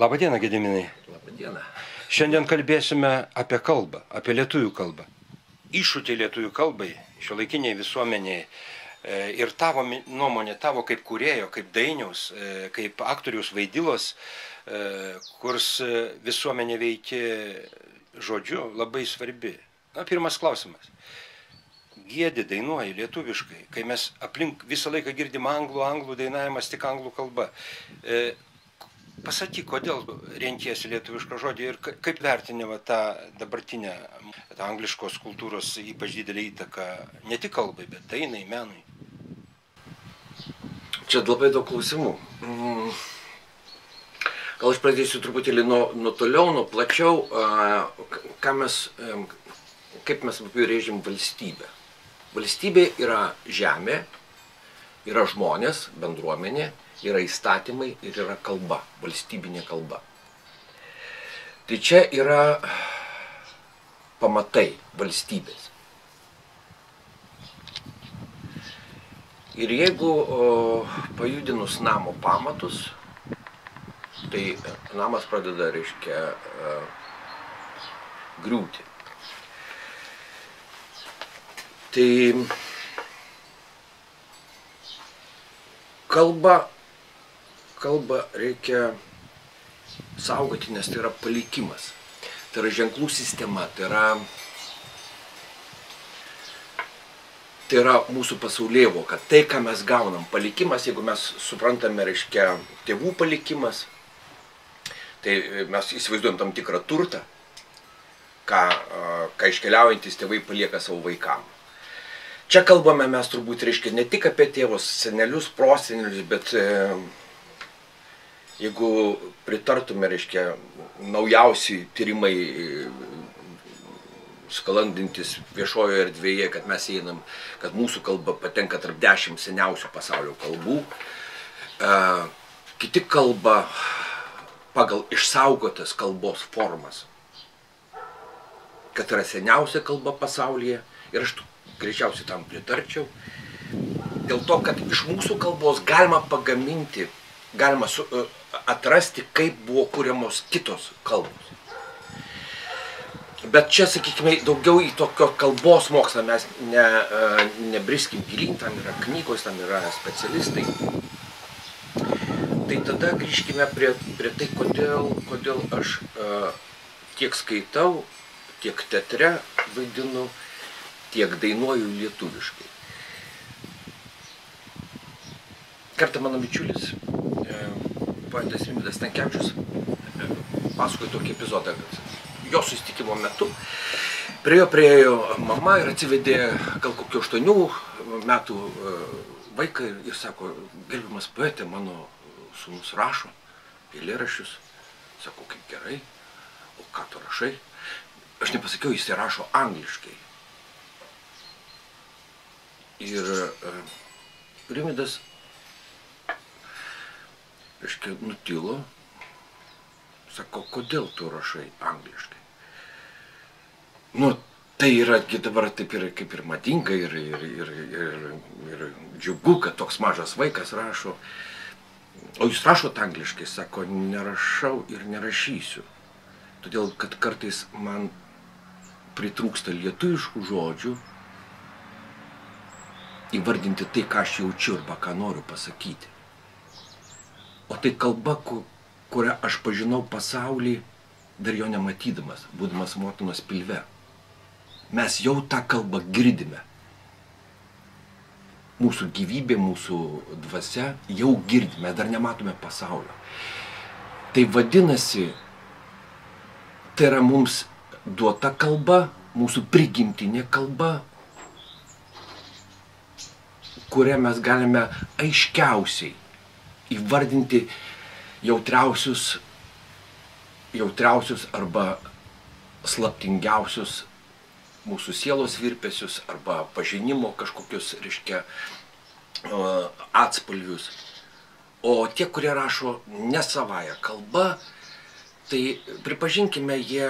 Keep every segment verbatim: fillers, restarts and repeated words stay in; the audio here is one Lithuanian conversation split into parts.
Labadiena, Gediminai. Labadiena. Šiandien kalbėsime apie kalbą, apie lietuvių kalbą. Iššūkiai lietuvių kalbai, šiuolaikiniai visuomeniai ir tavo nuomonė, tavo kaip kūrėjo, kaip dainiaus, kaip aktoriaus Vaidilos, kurs visuomenė veikia žodžiu, labai svarbi. Na, pirmas klausimas. Giedi, dainuoji lietuviškai, kai mes aplink visą laiką girdim anglų, anglų dainavimas tik anglų kalba. Pasakyk, kodėl renkiesi lietuvišką žodį ir kaip vertinima tą dabartinę tą angliškos kultūros ypač didelį įtaką ne tik kalbai, bet dainai, menui. Čia labai daug klausimų. Gal aš pradėsiu truputėlį nuo, nuo toliau, nuo plačiau, ką mes, kaip mes apibrėžiam valstybę. Valstybė yra žemė, yra žmonės, bendruomenė, yra įstatymai ir yra kalba, valstybinė kalba. Tai čia yra pamatai valstybės. Ir jeigu o, pajudinus namo pamatus, tai namas pradeda, reiškia, griūti. Tai kalba Kalbą reikia saugoti, nes tai yra palikimas, tai yra ženklų sistema, tai yra, tai yra mūsų pasaulėvoka, tai, ką mes gaunam, palikimas, jeigu mes suprantame, reiškia, tėvų palikimas, tai mes įsivaizduojam tam tikrą turtą, ką, ką iškeliaujantys tėvai palieka savo vaikam. Čia kalbame mes turbūt, reiškia, ne tik apie tėvus, senelius, prosenelius, bet jeigu pritartume, reiškia, naujausi tyrimai skalandintis viešojoje erdvėje, kad mes einam, kad mūsų kalba patenka tarp dešimt seniausių pasaulio kalbų. E, kiti kalba pagal išsaugotas kalbos formas, kad yra seniausia kalba pasaulyje ir aš greičiausiai tam pritarčiau. Dėl to, kad iš mūsų kalbos galima pagaminti, galima su, atrasti, kaip buvo kuriamos kitos kalbos. Bet čia, sakykime, daugiau į tokio kalbos mokslą mes ne, nebriskim gilyn, tam yra knygos, tam yra specialistai. Tai tada grįžkime prie, prie tai, kodėl, kodėl aš uh, tiek skaitau, tiek teatre vaidinu, tiek dainuoju lietuviškai. Kartą mano bičiulis, poetas Rimvydas Stankevičius, pasakojo tokį epizodą, kad jo susitikimo metu priejo priejo mama ir atsivedė gal kokių aštuonių metų vaiką ir sako, gerbiamas poetė, mano sūnus rašo eilėraščius. Sako, kaip gerai, o ką tu rašai? Aš nepasakiau, jis rašo angliškai. Ir Rimvydas reiškia, nutilo, sako, kodėl tu rašai angliškai? Nu, tai yra dabar taip ir, kaip ir madinga ir, ir, ir, ir, ir džiugu, kad toks mažas vaikas rašo. O jūs rašot angliškai, sako, nerašau ir nerašysiu. Todėl, kad kartais man pritrūksta lietuviškų žodžių įvardinti tai, ką aš jaučiu arba ką noriu pasakyti. O tai kalba, kurią aš pažinau pasaulį, dar jo nematydamas, būdamas motinos pilve. Mes jau tą kalbą girdime. Mūsų gyvybė, mūsų dvasia jau girdime, dar nematome pasaulio. Tai vadinasi, tai yra mums duota kalba, mūsų prigimtinė kalba, kurią mes galime aiškiausiai įvardinti jautriausius, jautriausius arba slaptingiausius mūsų sielos virpesius arba pažinimo kažkokius, reiškia, atspalvius. O tie, kurie rašo ne savąją kalbą, tai pripažinkime, jie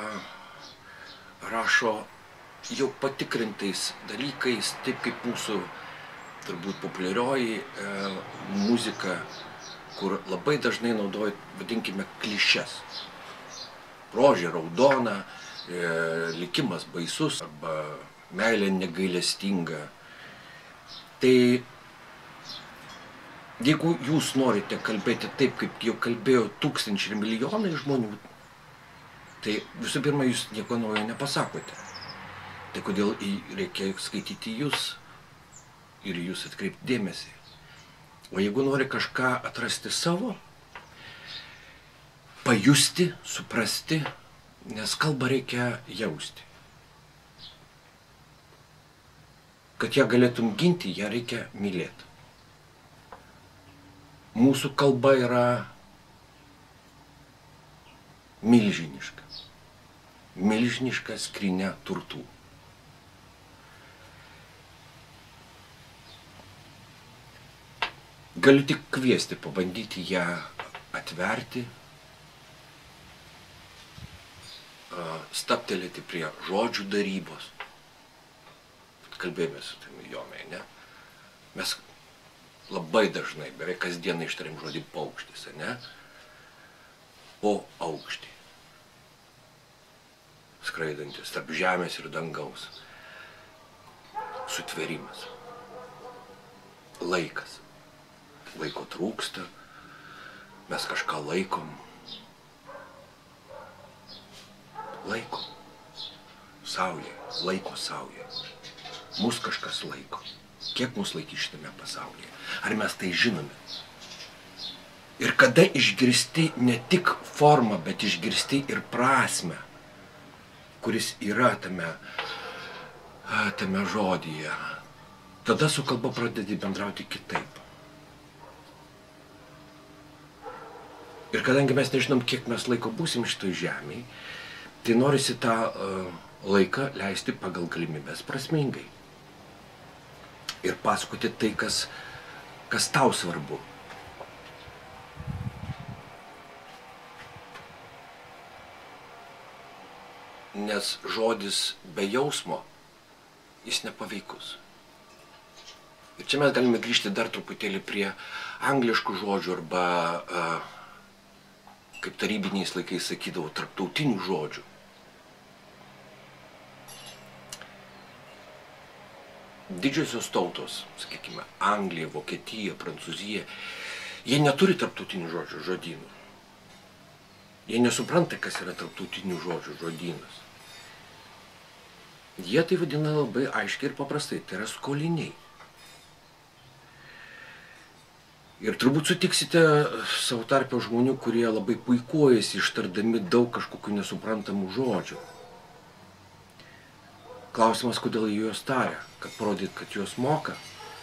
rašo jau patikrintais dalykais, taip kaip mūsų turbūt populiarioji e, muzika kur labai dažnai naudoja, vadinkime, klišes. Rožė raudona, e, likimas baisus arba meilė negailestinga. Tai jeigu jūs norite kalbėti taip, kaip jau kalbėjo tūkstančiai ir milijonai žmonių, tai visų pirma, jūs nieko naujo nepasakote. Tai kodėl reikia skaityti jūs ir jūs atkreipti dėmesį. O jeigu nori kažką atrasti savo, pajusti, suprasti, nes kalbą reikia jausti. Kad ją galėtum ginti, ją reikia mylėti. Mūsų kalba yra milžiniška. Milžiniška skrynia turtų. Galiu tik kviesti, pabandyti ją atverti, stabtelėti prie žodžių darybos. Kalbėjome su tami Jonai, ne? Mes labai dažnai, beveik kasdieną ištariam žodį paukštis, ne? Po aukštį. Skraidantis tarp žemės ir dangaus. Sutverimas. Laikas. Laiko trūksta. Mes kažką laikom. Laiko. Saulė. Laiko saulė. Mus kažkas laiko. Kiek mus laikys šitame pasaulyje? Ar mes tai žinome? Ir kada išgirsti ne tik formą, bet išgirsti ir prasmę, kuris yra tame, tame žodyje, tada su kalba pradedi bendrauti kitaip. Ir kadangi mes nežinom, kiek mes laiko būsim šitoj žemėj, tai norisi tą uh, laiką leisti pagal galimybės prasmingai. Ir pasakoti tai, kas, kas tau svarbu. Nes žodis be jausmo, jis nepaveikus. Ir čia mes galime grįžti dar truputėlį prie angliškų žodžių arba, uh, kaip tarybiniais laikais sakydavo, tarptautinių žodžių. Didžiosios tautos, sakykime, Anglija, Vokietija, Prancūzija, jie neturi tarptautinių žodžių žodynų. Jie nesupranta, kas yra tarptautinių žodžių žodynas. Jie tai vadina labai aiškiai ir paprastai, tai yra skoliniai. Ir turbūt sutiksite savo tarpę žmonių, kurie labai puikuojasi ištardami daug kažkokių nesuprantamų žodžių. Klausimas, kodėl jie juos taria, kad parodyt, kad juos moka.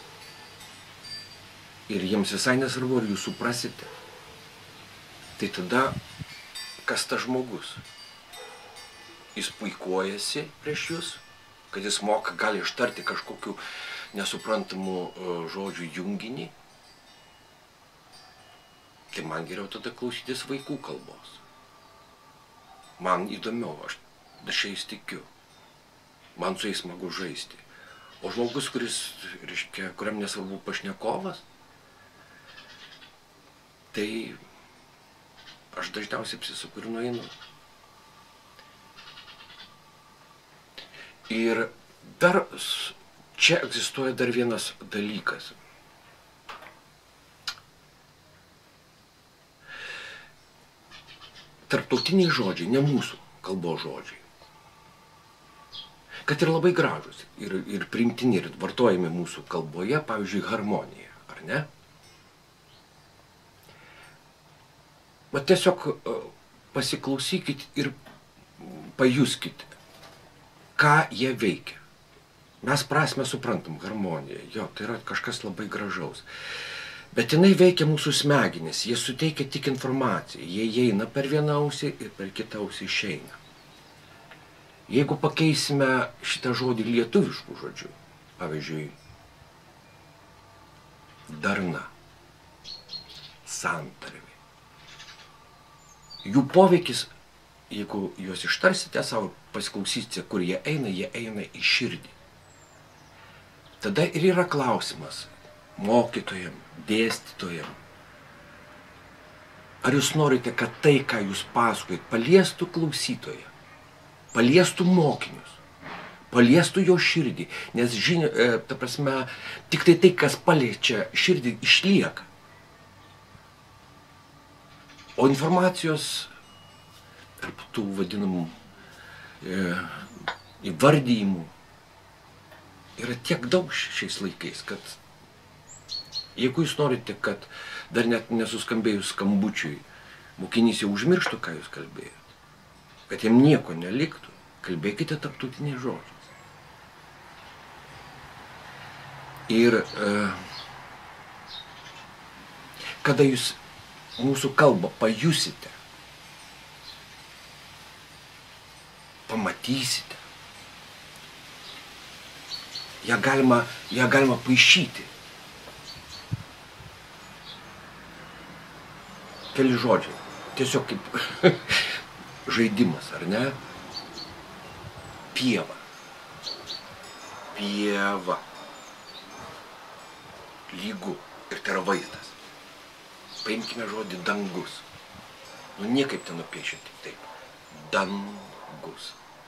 Ir jiems visai nesvarbu, ar jūs suprasite. Tai tada, kas tas žmogus? Jis puikuojasi prieš jūs, kad jis moka, gali ištarti kažkokių nesuprantamų žodžių junginį. Tai man geriau tada klausytis vaikų kalbos. Man įdomiau, aš šiais tikiu. Man su jais smagu žaisti. O žmogus, kuris, reiškia, kuriam nesvarbu pašnekovas, tai aš dažniausiai apsisuku ir nueinu. Ir dar čia egzistuoja dar vienas dalykas. Tarptautiniai žodžiai, ne mūsų kalbos žodžiai. Kad ir labai gražus, ir, ir priimtini, ir vartojami mūsų kalboje, pavyzdžiui, harmonija, ar ne? Bet tiesiog pasiklausykit ir pajuskit, ką jie veikia. Mes prasme suprantam harmoniją, jo, tai yra kažkas labai gražaus. Bet jinai veikia mūsų smegenis, jie suteikia tik informaciją, jie įeina per vieną ausį ir per kitą ausį išeina. Jeigu pakeisime šitą žodį lietuviškų žodžių, pavyzdžiui, darna, santarvė, jų poveikis, jeigu juos ištarsite savo, pasiklausysite, kur jie eina, jie eina į širdį. Tada ir yra klausimas mokytojam, dėstytojam, Ar jūs norite, kad tai, ką jūs pasakojat, paliestų klausytoją, paliestų mokinius, paliestų jo širdį, nes žinia, ta prasme, tik tai tai, kas paliečia širdį, išlieka. O informacijos, arba tų vadinamų e, įvardyjimų, yra tiek daug šiais laikais, kad jeigu jūs norite, kad dar net nesuskambėjus skambučiui, mokinys jau užmirštų, ką jūs kalbėjot, kad jam nieko neliktų, kalbėkite tarptautiniais žodžiais. Ir e, kada jūs mūsų kalbą pajusite, pamatysite, ją galima, ją galima paišyti. Keli žodžiai. Tiesiog kaip žaidimas, ar ne? Pieva. Pieva. Lygu. Ir tai yra vaizdas. Paimkime žodį dangus. Nu, niekaip ten nupiešinti taip. Dangus.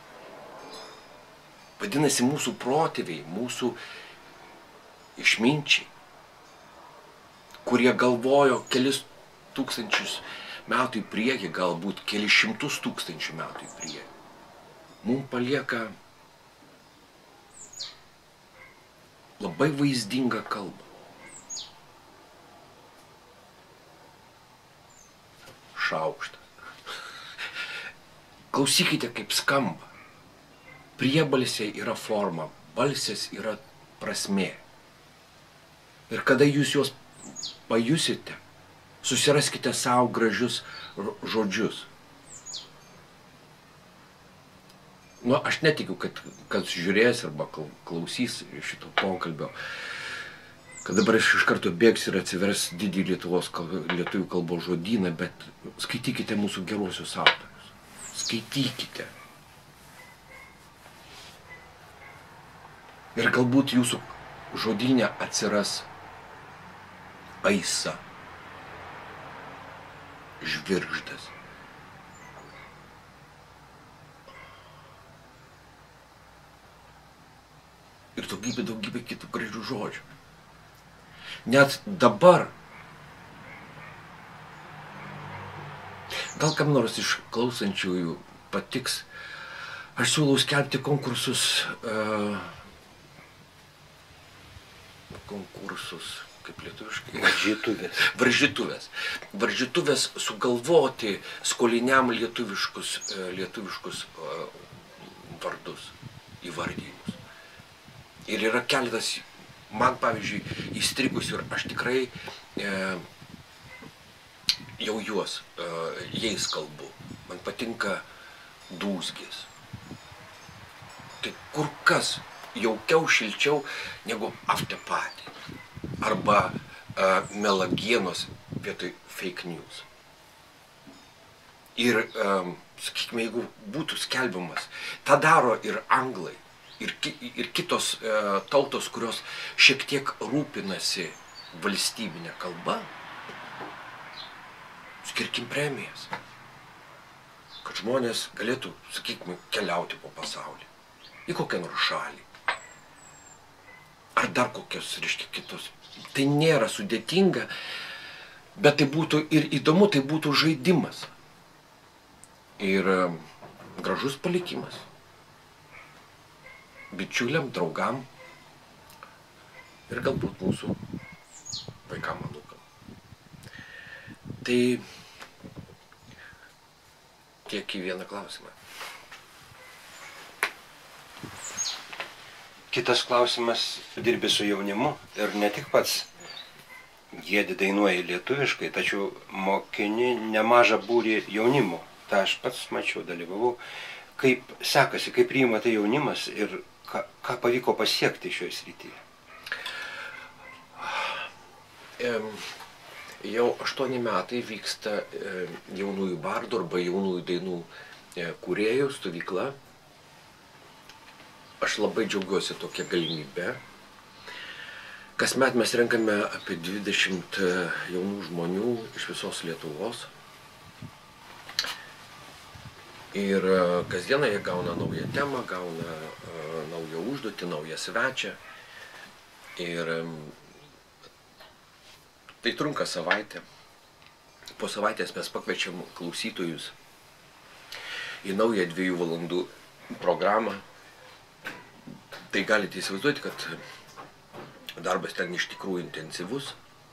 Vadinasi, mūsų protėviai, mūsų išminčiai, kurie galvojo kelis tūkstančius metų į priekį, galbūt kelis šimtus tūkstančių metų į priekį, mums palieka labai vaizdingą kalbą. Šaukštas. Klausykite, kaip skamba. Priebalsiai yra forma, balsės yra prasmė. Ir kada jūs juos pajusite, susiraskite savo gražius žodžius. Nu, aš netikiu, kad, kad žiūrės arba klausys šito pokalbio, kad dabar aš iš karto bėgs ir atsivers didį Lietuvos lietuvių kalbos žodyną, bet skaitykite mūsų geruosius autorius. Skaitykite. Ir galbūt jūsų žodyne atsiras aisa, žvirgždas. Ir daugybė, daugybė kitų gražių žodžių. Net dabar, gal kam nors iš klausančiųjų patiks, aš siūlau skelbti konkursus, uh, konkursus, kaip lietuviškai? Varžytuvės. Varžytuvės. Varžytuvės sugalvoti skoliniam lietuviškus, lietuviškus vardus, įvardyjimus. Ir yra keletas, man pavyzdžiui, įstrigusių ir aš tikrai e, jau juos, e, jais kalbu. Man patinka dūzgis. Tai kur kas jaukiau, šilčiau negu aftepatį arba uh, melagienos vietoj fake news. Ir, um, sakykime, jeigu būtų skelbiamas, tą daro ir anglai, ir, ki ir kitos uh, tautos, kurios šiek tiek rūpinasi valstybinė kalba, skirkim premijas, kad žmonės galėtų, sakykime, keliauti po pasaulį, į kokią nors šalį. Ar dar kokios, reiškia, kitos. Tai nėra sudėtinga, bet tai būtų ir įdomu, tai būtų žaidimas. Ir gražus palikimas. Bičiuliam, draugam ir galbūt mūsų vaikam, anūkam. Tai tiek į vieną klausimą. Kitas klausimas, dirbi su jaunimu ir ne tik pats giedi, dainuoji lietuviškai, tačiau mokini nemažą būrį jaunimo. Ta aš pats mačiau, dalyvavau. Kaip sekasi, kaip priima tai jaunimas ir ką, ką pavyko pasiekti šioje srityje? Jau aštuoni metai vyksta jaunųjų bardų arba jaunųjų dainų kūrėjų stovykla. Aš labai džiaugiuosi tokia galimybė. Kasmet mes renkame apie dvidešimt jaunų žmonių iš visos Lietuvos. Ir kasdieną jie gauna naują temą, gauna uh, naują užduotį, naują svečią. Ir um, tai trunka savaitę. Po savaitės mes pakviečiam klausytojus į naują dviejų valandų programą. Tai galite įsivaizduoti, kad darbas ten iš tikrųjų intensyvus,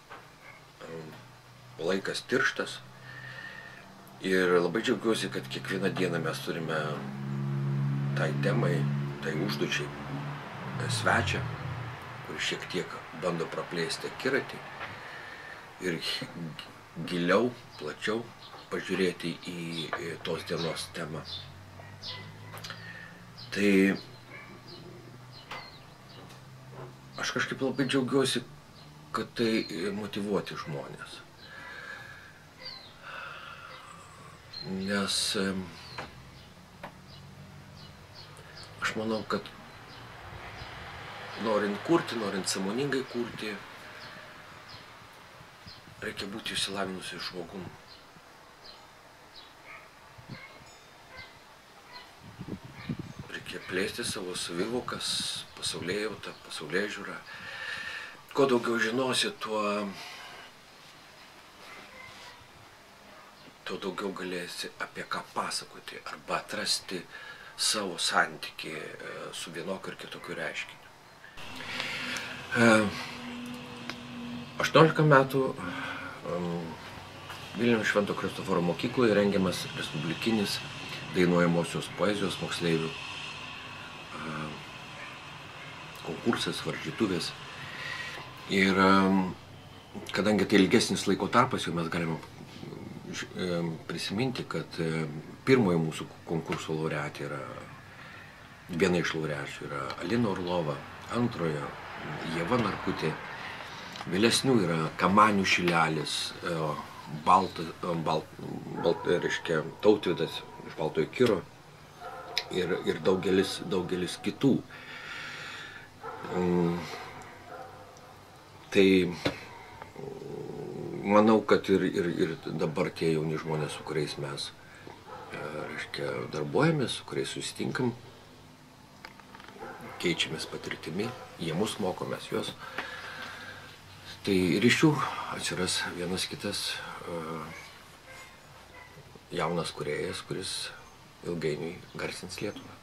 laikas tirštas. Ir labai džiaugiuosi, kad kiekvieną dieną mes turime tai temai, tai užduočiai svečią, kuris šiek tiek bando praplėsti akiratį ir giliau, plačiau pažiūrėti į tos dienos temą. Tai aš kažkaip labai džiaugiuosi, kad tai motyvuoti žmonės. Nes aš manau, kad norint kurti, norint sąmoningai kurti, reikia būti išsilavinusiu žmogum. Reikia plėsti savo savivokas, pasaulėjautą, pasaulėžiūrą. Kuo daugiau žinosi, tuo, tuo daugiau galėsi apie ką pasakoti arba atrasti savo santykį su vienokiu ir kitokiu reiškiniu. aštuoniolika metų Vilniaus Švento Kristoforo mokykloje rengiamas respublikinis dainuojamosios poezijos moksleivių konkursas, varžytuvės. Ir kadangi tai ilgesnis laiko tarpas, jau mes galime prisiminti, kad pirmoji mūsų konkurso laureatė yra, viena iš laureačių yra Alina Orlova, antrojo Ieva Narkutė, vėlesnių yra Kamanių Šilelis, Balta, Balt, Balt, reiškia, Tautvydas iš Baltojo Kiro ir, ir daugelis, daugelis kitų. Tai manau, kad ir, ir, ir dabar tie jauni žmonės, su kuriais mes, reiškia, darbuojamės, su kuriais susitinkam, keičiamės patirtimi, jie mus moko, mes juos. Tai ir iš jų atsiras vienas kitas uh, jaunas kūrėjas, kuris ilgainiui garsins Lietuvą.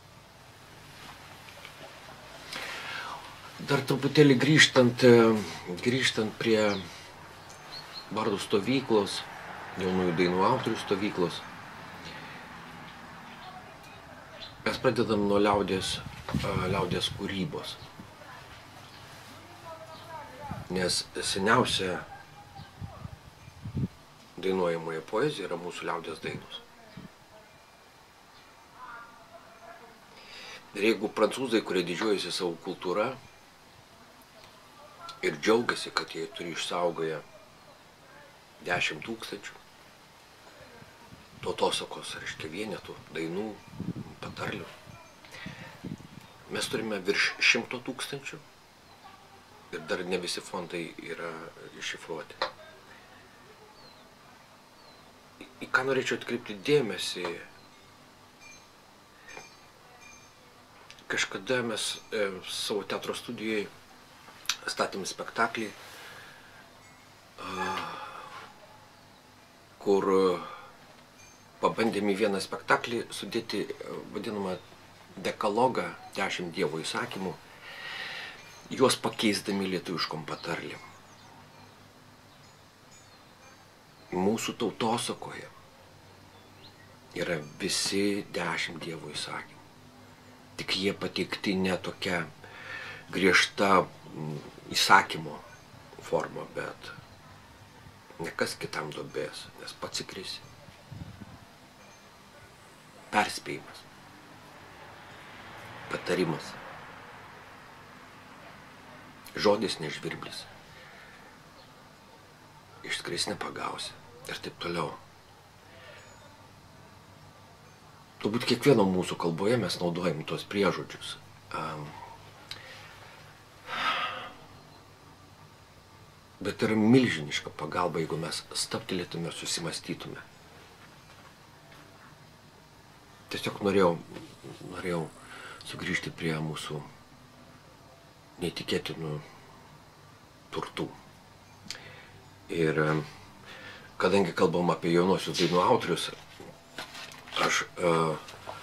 Dar truputėlį grįžtant, grįžtant prie bardų stovyklos, jaunųjų dainų autorių stovyklos, mes pradedam nuo liaudies, liaudies kūrybos. Nes seniausia dainuojamoji poezija yra mūsų liaudies dainos. Ir jeigu prancūzai, kurie didžiuojasi savo kultūrą ir džiaugiasi, kad jie turi išsaugoję dešimt tūkstančių tautosakos, reiškia vienetų, dainų, patarlių, mes turime virš šimto tūkstančių. Ir dar ne visi fondai yra iššifruoti. Į ką norėčiau atkreipti dėmesį, kažkada mes e, savo teatro studijoje statėm spektaklį, e, kur pabandėm į vieną spektaklį sudėti vadinamą dekalogą, dešimt Dievo įsakymų, juos pakeisdami lietuviškom patarlėm. Mūsų tautosakoje yra visi dešimt Dievo įsakymų. Tik jie pateikti ne tokia griežta įsakymo forma, bet ne kas kitam duobės, nes pats įkrisi. Perspėjimas. Patarimas. Žodis nežvirblis. Išskris nepagausi. Ir taip toliau. Turbūt kiekvieno mūsų kalboje mes naudojam tuos priežodžius. Um, bet yra milžiniška pagalba, jeigu mes stabtelėtume ir susimastytume. tiesiog norėjau, norėjau sugrįžti prie mūsų neįtikėtinų turtų. Ir kadangi kalbam apie jaunosius dainų autorius, aš uh,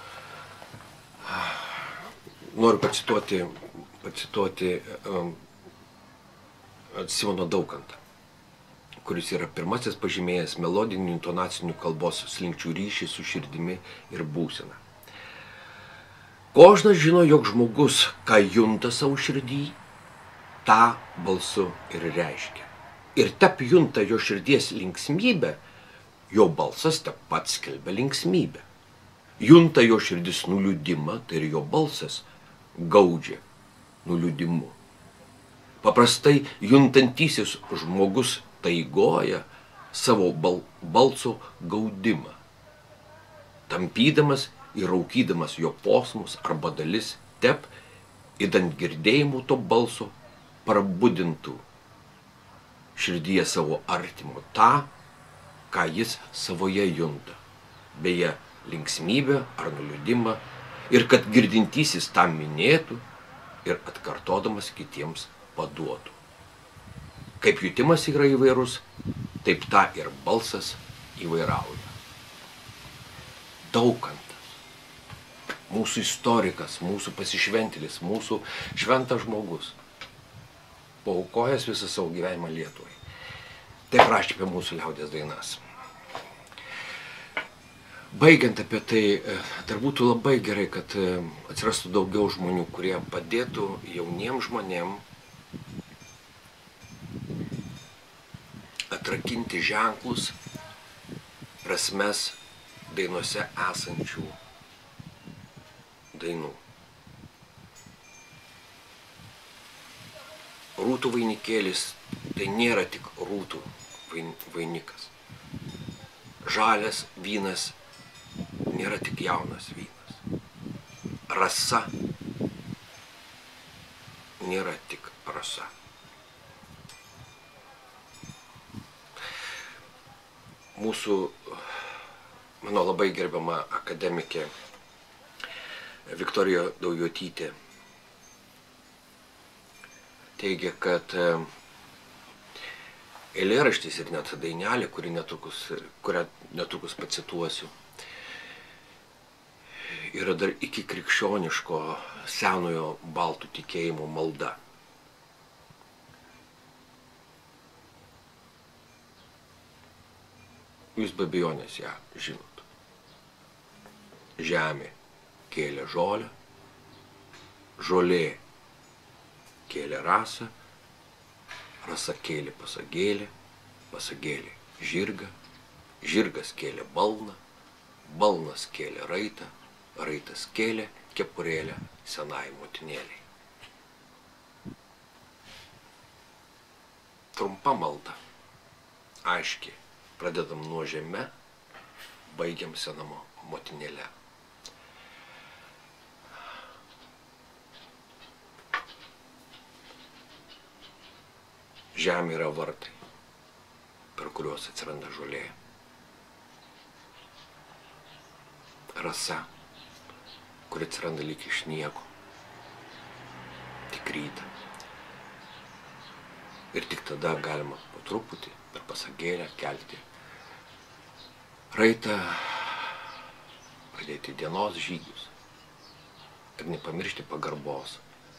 noriu pacituoti, pacituoti uh, Simoną Daukantą, kuris yra pirmasis pažymėjęs melodinių intonacinių kalbos slinkčių ryšį su širdimi ir būsena. Kožnas žino, jog žmogus, ką junta savo širdį, tą balsu ir reiškia. Ir tap junta jo širdies linksmybę, jo balsas tap pat skelbia linksmybę. Junta jo širdis nuliūdimą, tai ir jo balsas gaudžia nuliūdimu. Paprastai juntantysis žmogus taigoja savo bal balso gaudimą, tampydamas ir raukydamas jo posmus arba dalis tep, įdant girdėjimų to balso, prabudintų širdyje savo artimo tą, ką jis savoje junta, beje, linksmybę ar nuliūdimą, ir kad girdintysis tą minėtų ir atkartodamas kitiems paduotų. Kaip jutimas yra įvairus, taip tą ir balsas įvairauja. Daukantas, mūsų istorikas, mūsų pasišventėlis, mūsų šventas žmogus, paaukojęs visą savo gyvenimą Lietuvai. Taip rašė apie mūsų liaudies dainas. Baigiant apie tai, dar būtų labai gerai, kad atsirastų daugiau žmonių, kurie padėtų jauniems žmonėm atrakinti ženklus, prasmes dainuose esančių dainų. Rūtų vainikėlis tai nėra tik rūtų vainikas. Žalias vynas nėra tik jaunas vynas. Rasa nėra tik rasa. Mūsų, mano labai gerbiama akademikė Viktorija Daujotytė teigia, kad eilėraštis ir net dainelė, kuri netrukus, kurią netrukus pacituosiu, yra dar iki krikščioniško senojo baltų tikėjimo malda. Jūs be abejonės ją žinot. Žemė kėlė žolę, žolė kėlė rasą, rasa kėlė pasagėlę, pasagėlė žirgą, žirgas kėlė balną, balnas kėlė raitą, raitas kėlė kepurėlę senai motinėliai. Trumpa malda, aiškiai, pradedam nuo žeme, baigiam senamo motinėlę. Žemė yra vartai, per kuriuos atsiranda žolė. Rasa, kuri atsiranda lyg iš nieko, tik rytą. Ir tik tada galima po truputį per pasagėlę kelti raitą, pradėti dienos žygius ir nepamiršti pagarbos.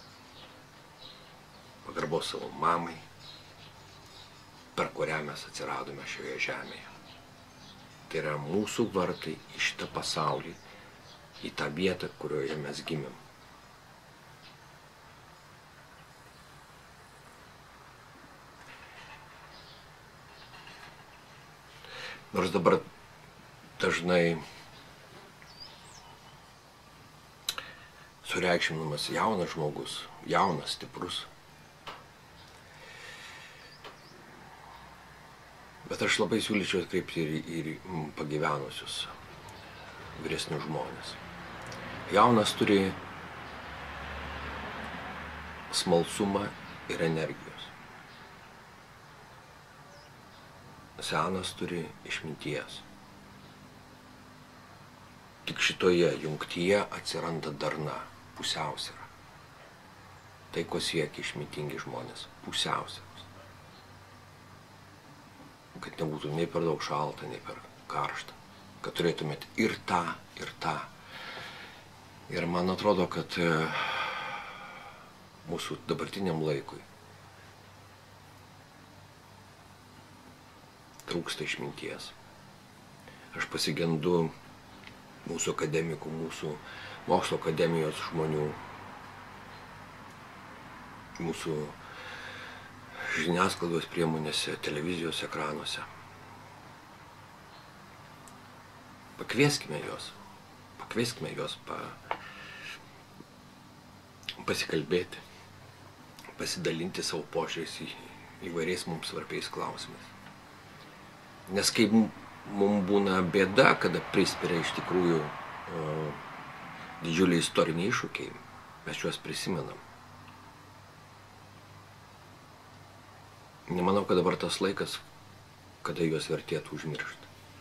Pagarbos savo mamai, per kurią mes atsiradome šioje žemėje. Tai yra mūsų vartai į šitą pasaulį, į tą vietą, kurioje mes gimėm. Nors dabar dažnai sureikšminamas jaunas žmogus, jaunas, stiprus. Bet aš labai siūlyčiau atkreipti ir, ir pagyvenusius vyresnius žmonės. Jaunas turi smalsumą ir energijos. Senas turi išminties. Tik šitoje jungtyje atsiranda darna, pusiausvėra. Tai, ko siekia išmintingi žmonės, pusiausvėros. Kad nebūtų nei per daug šalta, nei per karšta. Kad turėtumėt ir tą, ir tą. Ir man atrodo, kad mūsų dabartiniam laikui trūksta išminties. Aš pasigendu mūsų akademikų, mūsų mokslo akademijos žmonių, mūsų žiniasklaidos priemonėse, televizijos ekranuose. Pakvieskime juos, pakvieskime juos pa, pasikalbėti, pasidalinti savo požiūriais į įvairiais mums svarbiais klausimais. Nes kai mums būna bėda, kada prispiria iš tikrųjų o, didžiuliai istoriniai iššūkiai, mes juos prisimenam. Nemanau, kad dabar tas laikas, kada juos vertėtų užmiršti.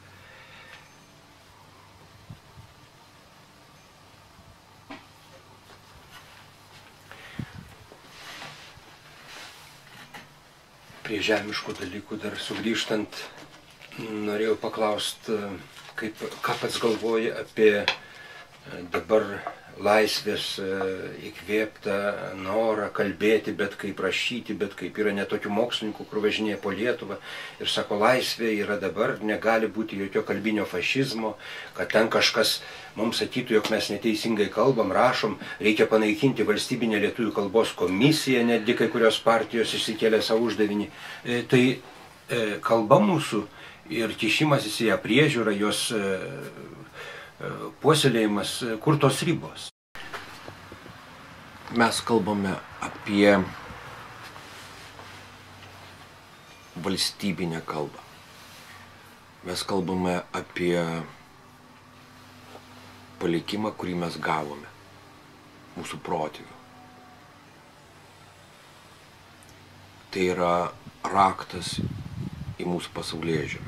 Prie žemiškų dalykų dar sugrįžtant, norėjau paklausti, kaip, ką pats galvoji apie dabar laisvės įkvėptą norą kalbėti, bet kaip rašyti, bet kaip yra netokių mokslininkų, kur važinėja po Lietuvą ir sako, laisvė yra dabar, negali būti jokio kalbinio fašizmo, kad ten kažkas mums sakytų, jog mes neteisingai kalbam, rašom, reikia panaikinti valstybinę lietuvių kalbos komisiją, netgi kai kurios partijos išsikėlė savo uždavinį. E, tai e, kalba mūsų ir kišimasis į ją priežiūrą, jos e, puoselėjimas, kur tos ribos? Mes kalbame apie valstybinę kalbą. Mes kalbame apie palikimą, kurį mes gavome, mūsų protėvių. Tai yra raktas į mūsų pasaulėžiūrą.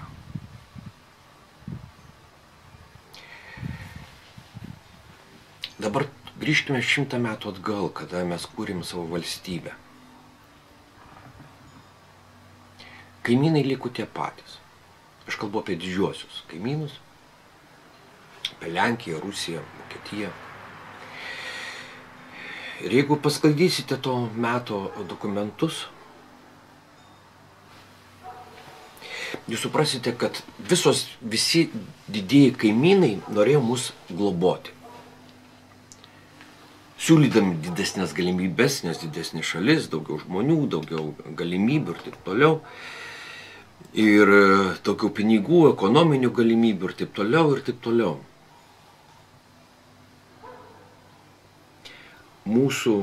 Dabar grįžkime šimtą metų atgal, kada mes kūrėm savo valstybę. Kaimynai liko tie patys. Aš kalbu apie didžiuosius kaimynus, apie Lenkiją, Rusiją, Vokietiją. Ir jeigu pasklaidysite to meto dokumentus, jūs suprasite, kad visos, visi didieji kaimynai norėjo mus globoti. Siūlydami didesnės galimybės, nes didesnė šalis, daugiau žmonių, daugiau galimybių ir taip toliau. Ir daugiau pinigų, ekonominių galimybių ir taip toliau ir taip toliau. Mūsų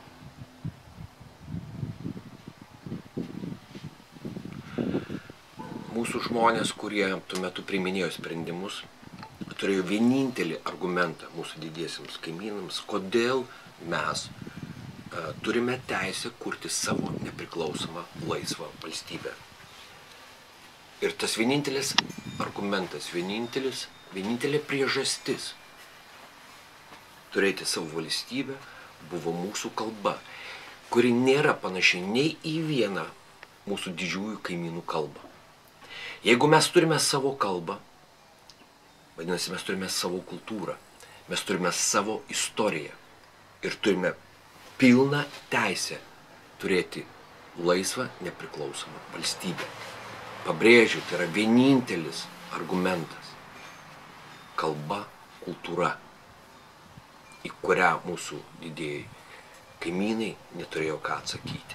mūsų žmonės, kurie tuo metu priiminėjo sprendimus, turėjo vienintelį argumentą mūsų didiesiems kaimynams, kodėl mes uh, turime teisę kurti savo nepriklausomą laisvą valstybę. Ir tas vienintelis argumentas, vienintelis, vienintelė priežastis turėti savo valstybę buvo mūsų kalba, kuri nėra panaši nei į vieną mūsų didžiųjų kaimynų kalbą. Jeigu mes turime savo kalbą, vadinasi, mes turime savo kultūrą, mes turime savo istoriją ir turime pilną teisę turėti laisvą, nepriklausomą valstybę. Pabrėžiu, tai yra vienintelis argumentas – kalba, kultūra, į kurią mūsų didieji kaimynai neturėjo ką atsakyti.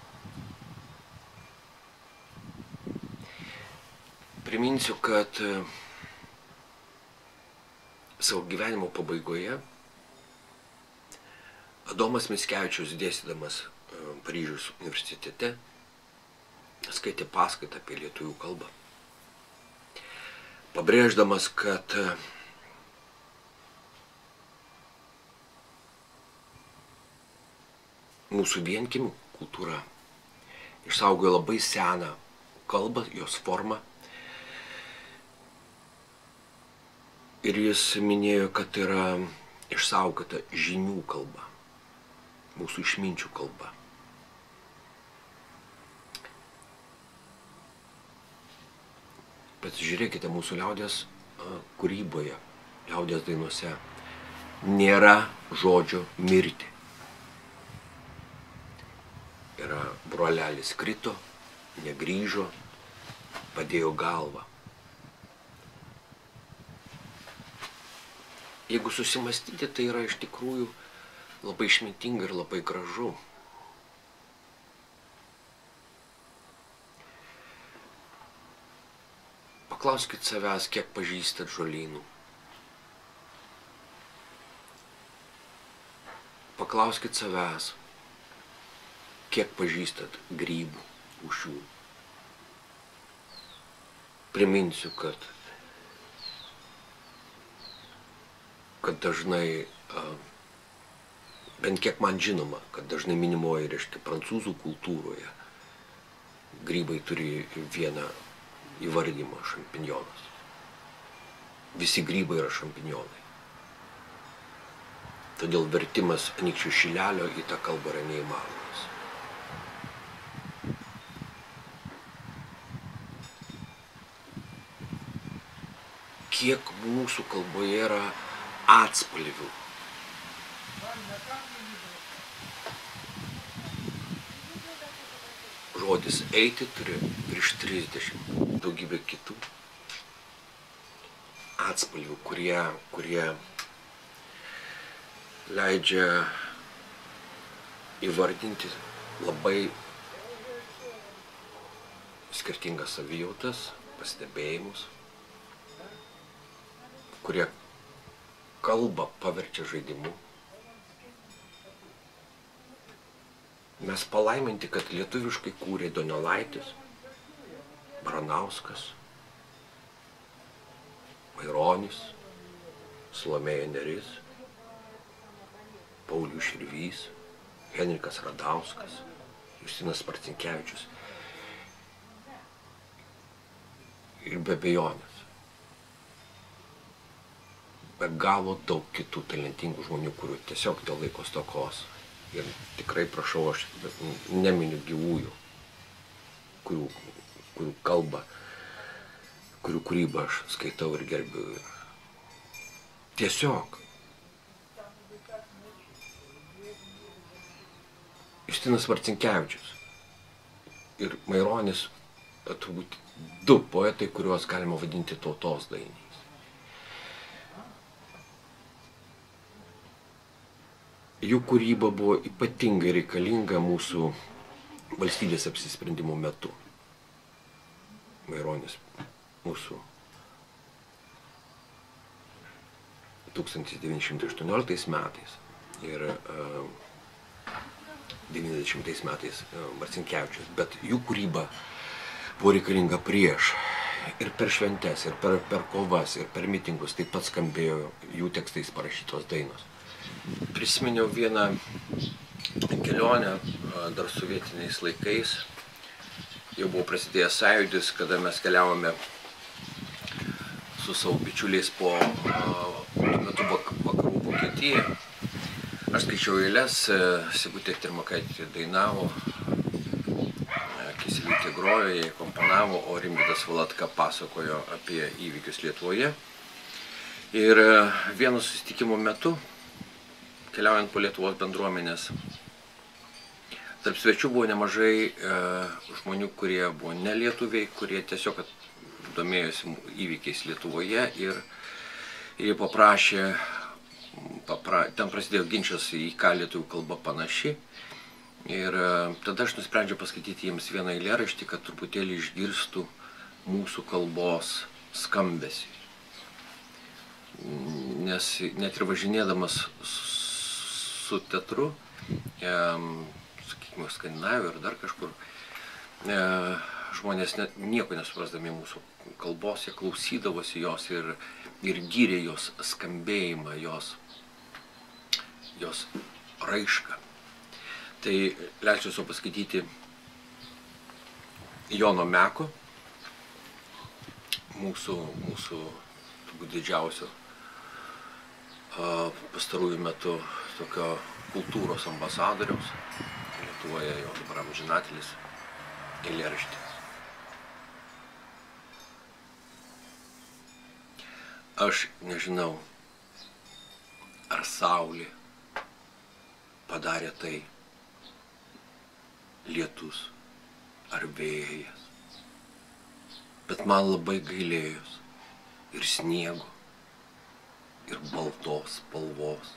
Priminsiu, kad savo gyvenimo pabaigoje Adomas Mickevičius, dėstydamas Paryžiaus universitete, skaitė paskaitą apie lietuvių kalbą, pabrėždamas, kad mūsų vienkiemių kultūra išsaugojo labai seną kalbą, jos formą, Ir jis minėjo, kad yra išsaugota žinių kalba, mūsų išminčių kalba. Pasižiūrėkite, mūsų liaudės kūryboje, liaudės dainuose nėra žodžio mirti. Yra brolelis krito, negrįžo, padėjo galvą. Jeigu susimastyti, tai yra iš tikrųjų labai išmintinga ir labai gražu. Paklauskit savęs, kiek pažįstat žolynų. Paklauskit savęs, kiek pažįstat grybų, rūšių. Priminsiu, kad, kad dažnai, bent kiek man žinoma, kad dažnai minimoji, reiškia, prancūzų kultūroje grybai turi vieną įvardymą — šampinjonas. Visi grybai yra šampinjonai. Todėl vertimas Anykščių šilelio į tą kalbą yra neįmanomas. Kiek mūsų kalboje yra atspalvių. Žodis eiti turi virš trisdešimt, daugybė kitų atspalvių, kurie, kurie leidžia įvardinti labai skirtingas savijautas, pastebėjimus, kurie kalbą paverčia žaidimu. Mes palaiminti, kad lietuviškai kūrė Donelaitis, Baranauskas, Maironis, Salomėja Nėris, Paulius Širvys, Henrikas Radauskas, Justinas Marcinkevičius ir be abejonės be galo daug kitų talentingų žmonių, kurių tiesiog dėl laiko stokos. Ir tikrai prašau, aš neminiu gyvųjų, kurių, kurių kalbą, kurių kūrybą aš skaitau ir gerbiu. Tiesiog. Justinas Marcinkevičius ir Maironis turbūt du poetai, kuriuos galima vadinti tautos dainiais. Jų kūryba buvo ypatingai reikalinga mūsų valstybės apsisprendimo metu. Maironis mūsų tūkstantis devyni šimtai aštuonioliktais metais ir uh, devyniasdešimtais metais uh, Marcinkevičius, bet jų kūryba buvo reikalinga prieš. Ir per šventes, ir per, per kovas, ir per mitingus taip pat skambėjo jų tekstais parašytos dainos. Prisiminiau vieną kelionę dar sovietiniais laikais. Jau buvo prasidėjęs sąjūdis, kada mes keliavome su savo bičiuliais po metu vakarų Vokietiją. Aš skaičiau eiles, Sigutė Trimakaitė dainavo, Kisielytė grojo, jie komponavo, o Rimvydas Valatka pasakojo apie įvykius Lietuvoje. Ir vieno susitikimo metu, keliaujant po Lietuvos bendruomenės, tarp svečių buvo nemažai e, žmonių, kurie buvo nelietuviai, kurie tiesiog domėjosi įvykiais Lietuvoje ir, ir jie paprašė, papra, ten prasidėjo ginčas, į ką lietuvių kalba panaši. Ir e, tada aš nusprendžiau paskaityti jiems vieną eilėraštį, kad truputėlį išgirstų mūsų kalbos skambesį. Nes net ir važinėdamas su teatru, e, sakykime, Skandinavijoje ir dar kažkur, e, žmonės net nieko nesuprasdami mūsų kalbos, jie klausydavosi jos ir, ir gyrė jos skambėjimą, jos, jos raišką. Tai leisiu savo paskaityti Jono Meko, mūsų, mūsų turbūt didžiausio pastarųjų metų tokio kultūros ambasadoriaus, Lietuvoje jau dabar amžinatilis, eilėraštį. Aš nežinau, ar saulė padarė tai, lietus ar vėjas, bet man labai gailėjos ir sniego, ir baltos spalvos.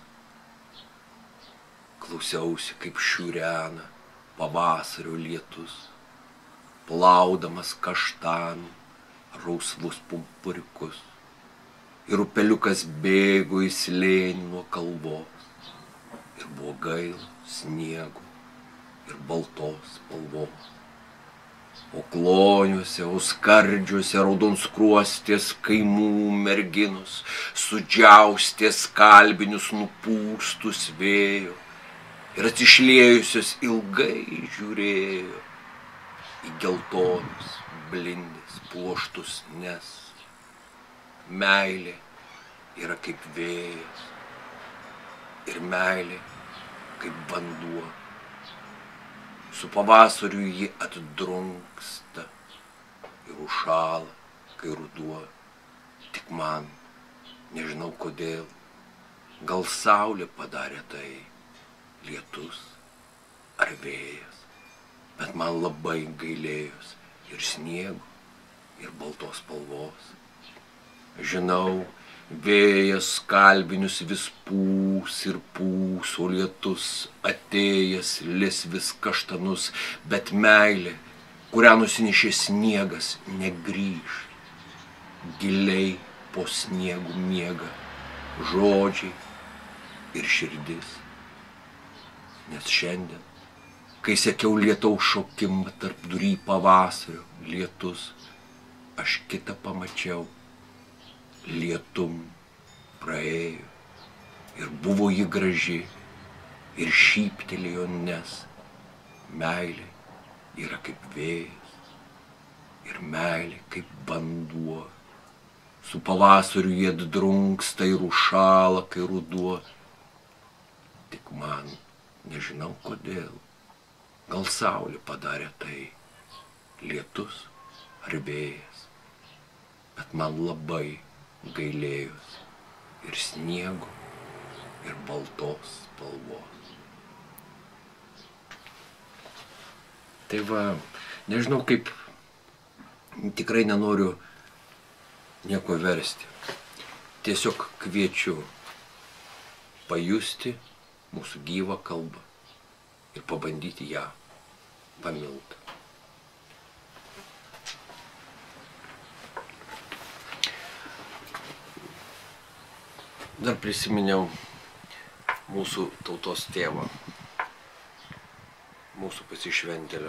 Klausiausi, kaip šiurena pavasario lietus, plaudamas kaštanų rausvus pumpuriukus. Ir upeliukas bėgo į slėnį nuo kalvos. Ir buvo gaila sniego ir baltos spalvos. O kloniuose, o skardžiuose raudonskruostės kaimų merginos, sudžiaustė skalbinius nupūstus vėjo ir atsišliejusios ilgai žiūrėjo į geltonus blindės puoštus, nes meilė yra kaip vėjas ir meilė kaip vanduo. Su pavasariu ji atdrunksta ir užšąla, kai ruduo. Tik man, nežinau kodėl, gal saulė padarė tai, lietus ar vėjas, bet man labai gailėjos ir sniego, ir baltos spalvos. Žinau, vėjas skalbinius vis pūs ir pūs, o lietus atėjęs lis vis kaštanus, bet meilė, kurią nusinešė sniegas, negrįš. Giliai po sniegu miega žodžiai ir širdis. Nes šiandien, kai sekiau lietaus šokimą tarp durį pavasario, lietus, aš kitą pamačiau. Lietum praėjo ir buvo ji graži ir šyptelėjo, nes meilė yra kaip vėjas ir meilė kaip vanduo. Su pavasariu jie atdrunksta ir užšąla, kai ruduo. Tik man, nežinau kodėl, gal saulė padarė tai, lietus ar vėjas, bet man labai gailėjos ir sniego, ir baltos spalvos. Tai va, nežinau kaip, tikrai nenoriu nieko versti. Tiesiog kviečiu pajusti mūsų gyvą kalbą ir pabandyti ją pamilti. Dar prisiminiau mūsų tautos tėvą, mūsų pasišventėlio,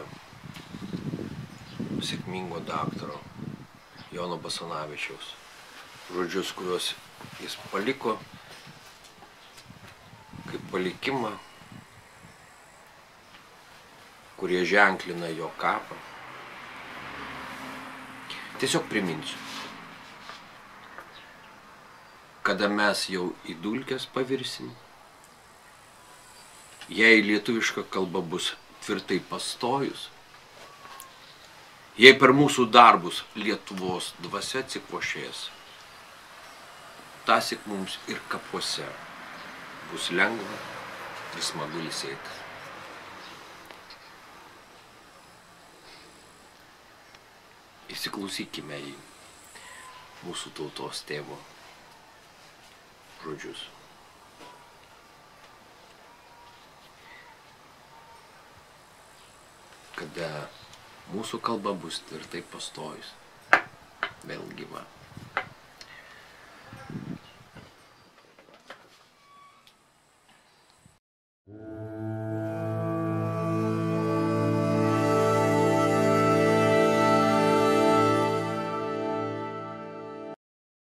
sėkmingo daktaro Jono Basanavičiaus žodžius, kuriuos jis paliko kaip palikimą, kurie ženklina jo kapą. Tiesiog priminsiu. Kada mes jau į dulkes pavirsim, jei lietuviška kalba bus tvirtai pastojus, jei per mūsų darbus Lietuvos dvasia atsikvošės, tąsyk mums ir kapuose bus lengva ir smagu ilsėtis. Įsiklausykime į mūsų tautos tėvo žodžius. Kada mūsų kalba bus tvirtai pastojus, vėl gyva.